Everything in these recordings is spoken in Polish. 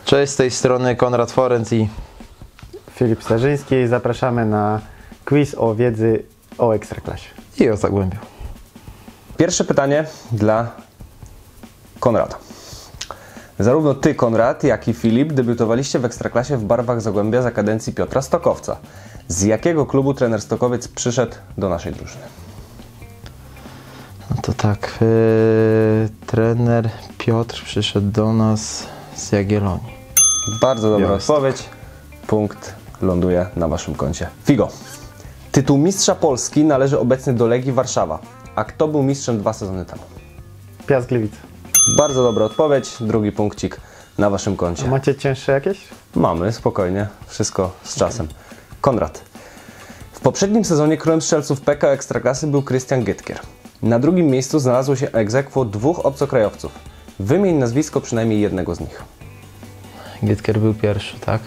Cześć, z tej strony Konrad Forenc i Filip Starzyński. Zapraszamy na quiz o wiedzy o Ekstraklasie. o Zagłębiu. Pierwsze pytanie dla Konrada. Zarówno Ty, Konrad, jak i Filip debiutowaliście w Ekstraklasie w barwach Zagłębia za kadencji Piotra Stokowca. Z jakiego klubu trener Stokowiec przyszedł do naszej drużyny? No to tak, trener Piotr przyszedł do nas z Jagiellonii. Bardzo dobra Białystok. odpowiedź. Punkt ląduje na Waszym koncie. Figo. Tytuł mistrza Polski należy obecnie do Legii Warszawa. A kto był mistrzem 2 sezony temu? Piast Gliwice. Bardzo dobra odpowiedź. Drugi punkcik na Waszym koncie. A macie cięższe jakieś? Mamy, spokojnie. Wszystko z czasem. Konrad. W poprzednim sezonie królem strzelców PKO Ekstraklasy był Krystian Gytkier. Na drugim miejscu znalazło się ex aequo 2 obcokrajowców. Wymień nazwisko przynajmniej jednego z nich. Gytkier był pierwszy, tak?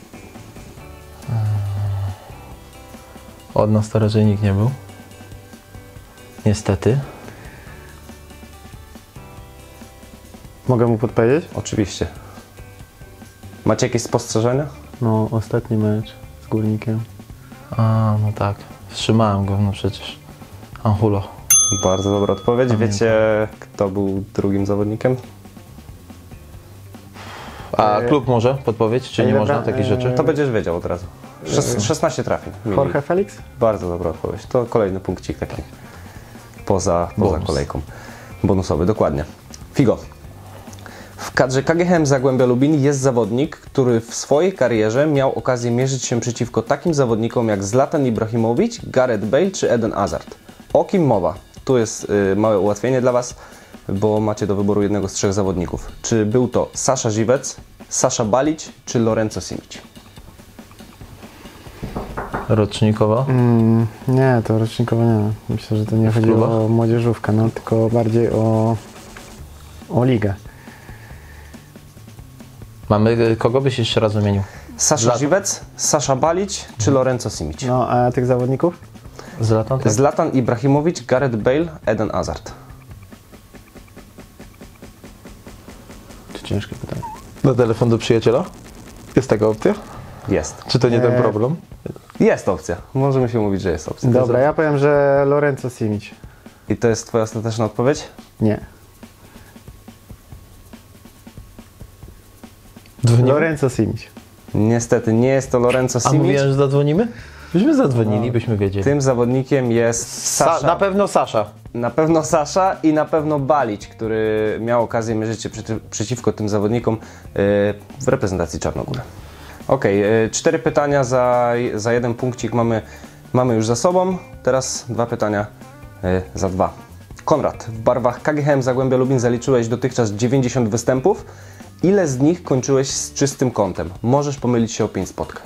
Od nas to raczej nikt nie był. Niestety. Mogę mu podpowiedzieć? Oczywiście. Macie jakieś spostrzeżenia? No, ostatni mecz z Górnikiem. A, no tak. Wstrzymałem go, no przecież. Anhulo. Bardzo dobra odpowiedź. Pamiętam. Wiecie, kto był drugim zawodnikiem? A klub może podpowiedź, czy nie Dobra, można takich rzeczy? To będziesz wiedział od razu. 16 trafień. mieli. Jorge Felix? Bardzo dobra odpowiedź. To kolejny punkcik taki poza Bonus. kolejką. Bonusowy, dokładnie. Figo. W kadrze KGHM Zagłębia Lubin jest zawodnik, który w swojej karierze miał okazję mierzyć się przeciwko takim zawodnikom jak Zlatan Ibrahimowicz, Gareth Bale czy Eden Hazard. O kim mowa? Tu jest małe ułatwienie dla Was, bo macie do wyboru jednego z 3 zawodników. Czy był to Sasza Żywec, Sasza Balić czy Lorenzo Simić? Rocznikowo? Nie, to rocznikowo nie. Myślę, że to nie chodziło klubach? o młodzieżówkę, no, tylko bardziej o ligę. Mamy, kogo byś jeszcze raz wymienił? Sasza Zlatan. Żywec, Sasza Balić czy Lorenzo Simić? No, a tych zawodników? Zlatan, tak? Zlatan Ibrahimowicz, Gareth Bale, Eden Hazard. To ciężkie pytanie. Na telefon do przyjaciela? Jest taka opcja? Jest. Czy to nie ten problem? Jest opcja. Możemy się mówić, że jest opcja. Dobra, ja powiem, że Lorenzo Simić. I to jest Twoja ostateczna odpowiedź? Nie. Dzwonimy? Lorenzo Simić. Niestety nie jest to Lorenzo A Simić. mówiłem, że zadzwonimy? Byśmy zadzwonili, byśmy wiedzieli. Tym zawodnikiem jest Sasza. Na pewno Sasza. Na pewno Sasza i na pewno Balić, który miał okazję mierzyć się przeciwko tym zawodnikom w reprezentacji Czarnogóry. Okej, 4 pytania za 1 punkcik mamy już za sobą. Teraz 2 pytania za 2. Konrad, w barwach KGHM Zagłębia Lubin zaliczyłeś dotychczas 90 występów. Ile z nich kończyłeś z czystym kątem? Możesz pomylić się o 5 spotkań.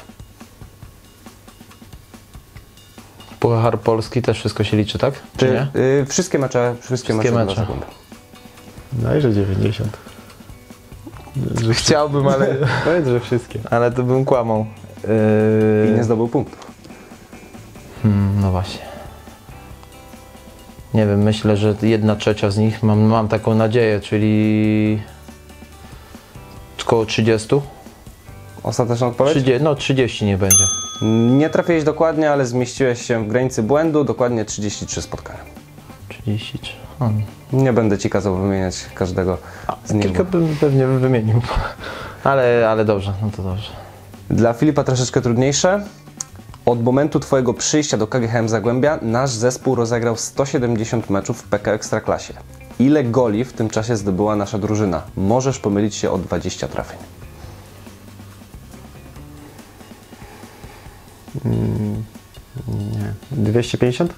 Puchar Polski też wszystko się liczy, tak? Czy nie? Wszystkie mecze dla mecze. Zagłębia. Dajże 90. Chciałbym, ale, Powiedz, że wszystkie. ale to bym kłamał. I nie zdobył punktów. No właśnie. Nie wiem, myślę, że 1/3 z nich, mam taką nadzieję, czyli około 30. Ostateczna odpowiedź? 30 nie będzie. Nie trafiłeś dokładnie, ale zmieściłeś się w granicy błędu. Dokładnie 33 spotkania. 33. Nie będę Ci kazał wymieniać każdego z nich. Kilka bym pewnie wymienił. Ale dobrze, no to dobrze. Dla Filipa troszeczkę trudniejsze. Od momentu Twojego przyjścia do KGHM Zagłębia nasz zespół rozegrał 170 meczów w PKO Ekstraklasie. Ile goli w tym czasie zdobyła nasza drużyna? Możesz pomylić się o 20 trafień. Nie. 250?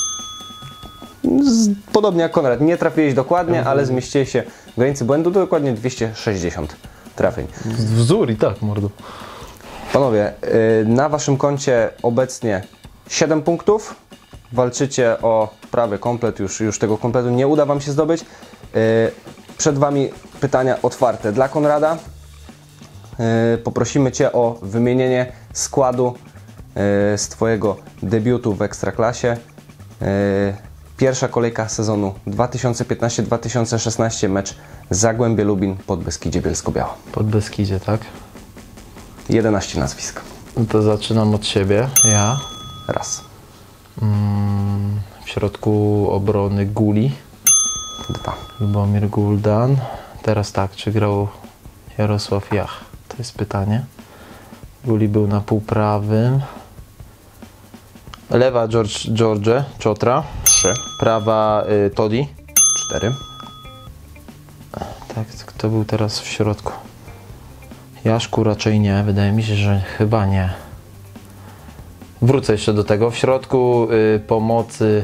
Podobnie jak Konrad, nie trafiłeś dokładnie, ale zmieściłeś się w granicy błędu, to dokładnie 260 trafień. Wzór i tak, mordo. Panowie, na Waszym koncie obecnie 7 punktów. Walczycie o prawy komplet, już tego kompletu nie uda Wam się zdobyć. Przed Wami pytania otwarte dla Konrada. Poprosimy Cię o wymienienie składu z Twojego debiutu w Ekstraklasie. Pierwsza kolejka sezonu 2015-2016, mecz Zagłębie Lubin, Podbeskidzie Bielsko-Biała. Podbeskidzie, tak? 11 nazwisk. No to zaczynam od siebie. Ja. Raz, W środku obrony Guli. 2, Lubomir Guldan. Teraz tak, czy grał Jarosław Jach? To jest pytanie. Guli był na półprawym. Lewa George Czotra. 3, Prawa Todi. 4, Tak, kto był teraz w środku? Jaszku raczej nie, wydaje mi się, że chyba nie. Wrócę jeszcze do tego. W środku pomocy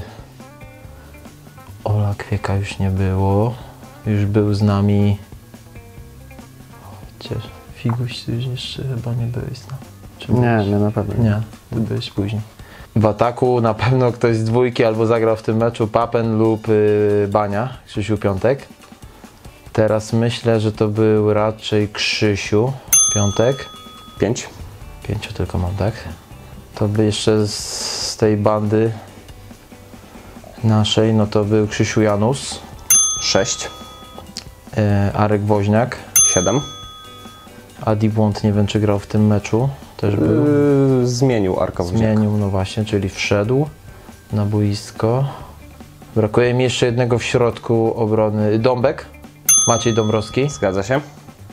Ola Kwieka już nie było. Już był z nami. Chociaż Figuś, ty już jeszcze chyba nie byłeś z nami. Czy byłeś? Nie, na pewno nie. Nie, ty byłeś później. W ataku na pewno ktoś z dwójki albo zagrał w tym meczu Papen lub Bania, Krzysiu Piątek. Teraz myślę, że to był raczej Krzysiu Piątek. 5, 5 tylko mam, tak? To by jeszcze z tej bandy naszej, no to był Krzysiu Janus, 6, Arek Woźniak, 7. Adi Błąd, nie wiem czy grał w tym meczu, też był. Zmienił Arka Woźniaka. Zmienił, no właśnie, czyli wszedł na boisko. Brakuje mi jeszcze jednego w środku obrony. Dąbek, Maciej Dąbrowski Zgadza się.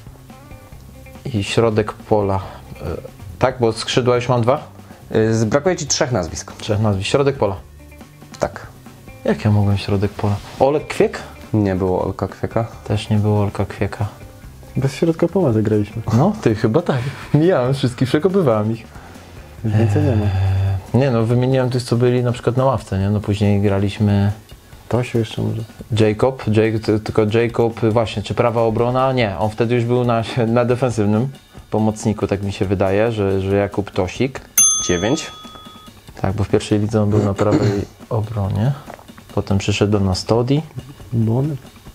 i środek pola. Tak, bo skrzydła już mam 2? Brakuje Ci 3 nazwisk. 3 nazwisk. Środek pola. Tak. Jak ja mogłem środek pola? Olek Kwiek? Nie było Olka Kwieka. Też nie było Olka Kwieka. Bez środka pomocy graliśmy. No, ty chyba tak. Mijałem wszystkich, przekopywałem ich. Już więcej nie ma. Nie no, wymieniłem tych, co byli na przykład na ławce, nie? No później graliśmy Tosiu jeszcze może. tylko Jacob, właśnie, czy prawa obrona? Nie, on wtedy już był na defensywnym pomocniku, tak mi się wydaje, że Jakub Tosik. 9, Tak, bo w pierwszej lidze on był na prawej obronie. Potem przyszedł do nas Todi, Błony.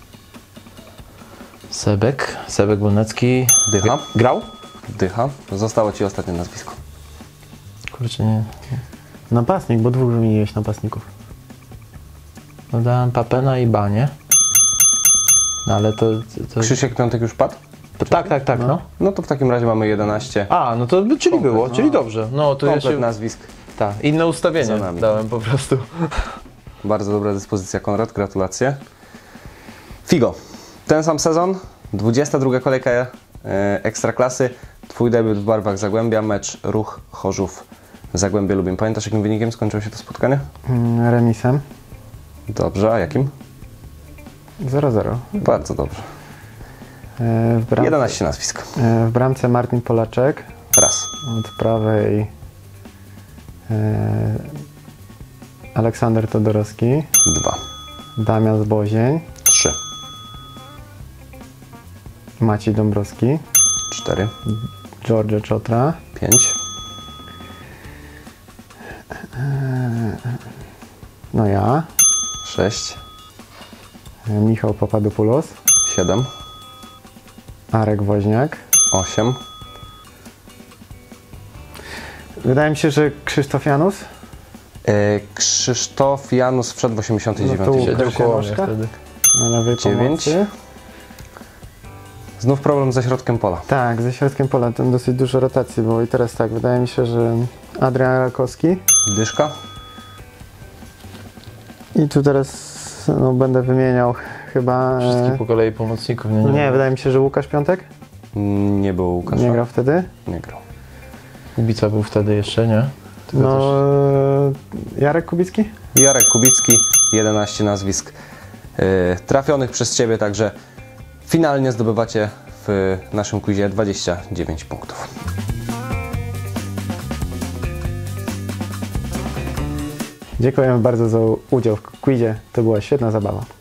Sebek Bonecki. Dycha. Grał? Dycha. Zostało Ci ostatnie nazwisko. Kurczę, nie. Napastnik, bo 2 wymieniłeś napastników. No dałem Papena i Banie. No ale to... Krzysiek Piątek już padł? Tak, no. No to w takim razie mamy 11. A, no to czyli było, czyli dobrze. No to ja Komplet się... nazwisk. Tak, inne ustawienie Za nami. dałem po prostu. Bardzo dobra dyspozycja, Konrad, gratulacje. Figo, ten sam sezon, 22 kolejka Ekstraklasy, Twój debiut w barwach Zagłębia, mecz Ruch Chorzów Zagłębie Lubin. Pamiętasz, jakim wynikiem skończyło się to spotkanie? Remisem. Dobrze, a jakim? 0-0. Bardzo dobrze. W bramce, 11 nazwisk. w bramce Martin Polaczek. Raz, Od prawej Aleksander Todorowski. 2, Damian Zbozień. 3, Maciej Dąbrowski. 4, George Czotra. 5, No ja. 6, Michał Papadopoulos. 7, Arek Woźniak. 8, Wydaje mi się, że Krzysztof Janus. Krzysztof Janus wszedł w 89. No to minucie. Łukasz Siedział koło mnie Janoszka? wtedy. Na lewej 9. pomocy. Znów problem ze środkiem pola. Tak, ze środkiem pola tam dosyć dużo rotacji było i teraz tak, wydaje mi się, że Adrian Rakowski Dyszka, i tu teraz będę wymieniał chyba... Wszystkich po kolei pomocników. Nie, wydaje mi się, że Łukasz Piątek nie było Łukasza. nie grał wtedy. Nie grał. Kubica był wtedy jeszcze, nie? Tylko No, też... Jarek Kubicki? Jarek Kubicki, 11 nazwisk trafionych przez Ciebie, także finalnie zdobywacie w naszym quizie 29 punktów. Dziękujemy bardzo za udział w quizie. To była świetna zabawa.